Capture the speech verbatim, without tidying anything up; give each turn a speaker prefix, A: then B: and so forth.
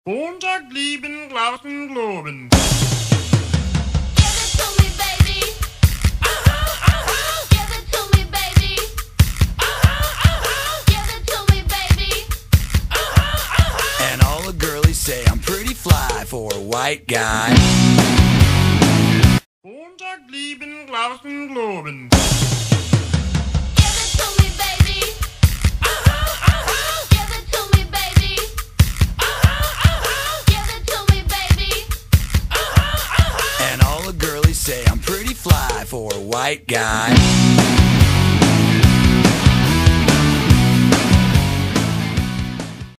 A: Montag lieben Glauben globen.
B: Give it to me, baby. Uh-huh, uh-huh. Give it to me, baby. Uh-huh, uh-huh. Give it to me, baby. Uh-huh, uh-huh.
C: And all the girlies say I'm pretty fly for a white guy.
A: Montag lieben Glauben globen.
B: Give it to me, baby. Uh-huh, uh-huh. Give it to me, baby. Uh-huh, uh-huh. Give it to me, baby. Uh-huh, uh-huh.
C: And all the girlies say I'm pretty fly for a white guy.